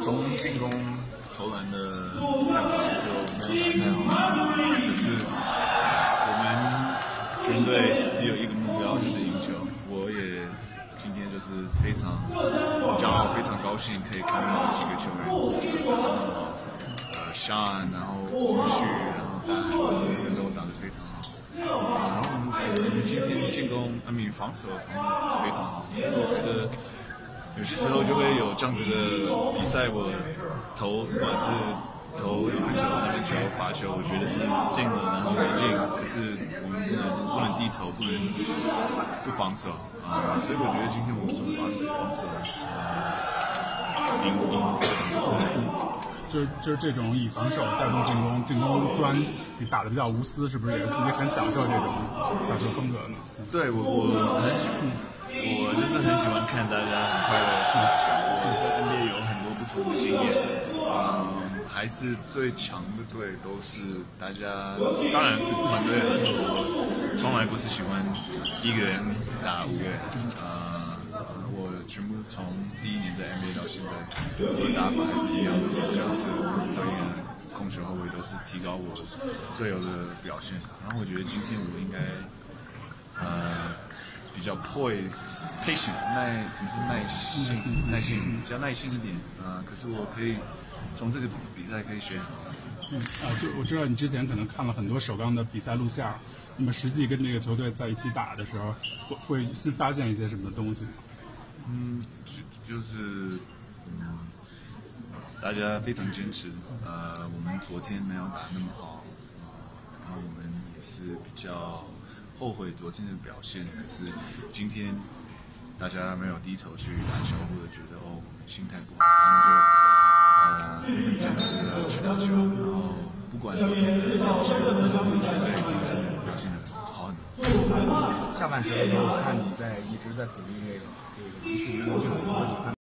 从进攻投篮的看法就没有打太好，就是我们全队只有一个目标，就是赢球。我也今天就是非常骄傲、非常高兴，可以看到几个球员，Sean， 然后吴旭，然后大海，他们都打得非常好。然后我们今天进攻防守防得非常好，所以我觉得有些时候就会有这样子的比赛，我投不管是投2分球、3分球、罚球，我觉得是进了，然后没进，可是我们不能低头，不能不防守所以我觉得今天我们从防守就是这种以防守带动进攻，进攻端你打得比较无私，是不是也自己很享受这种打球风格呢？ 对，我就是很喜欢看大家很快乐的打球。我在 NBA 有很多不同的经验，还是最强的队都是大家，当然是团队合作。我从来不是喜欢一个人打5个人，我全部从第1年在 NBA 到现在，我的打法还是一样的，就是导演、控球后卫都是提高我队友的表现。然后我觉得今天我应该比较 poised、patient、耐心，比较耐心一点可是我可以从这个比赛可以学很多。 就我知道你之前可能看了很多首钢的比赛录像，那么实际跟这个球队在一起打的时候，会新发现一些什么东西吗？ 就是大家非常坚持。我们昨天没有打那么好，然后我们也是比较后悔昨天的表现。可是今天大家没有低头去打球，或者觉得我们心态不好，他们就非常坚持的去打球。然后不管昨天的表现，我们球队今天表现的好很多。 下半时的时候看你一直在鼓励这个林旭，自己